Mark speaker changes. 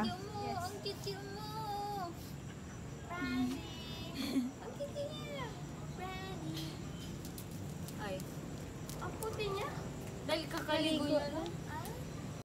Speaker 1: Yes.
Speaker 2: Ang cute mo. Brandy. Ang cute niya. Brandy. Ay. Ang puti niya.
Speaker 1: Dahil kakaligo niya lang.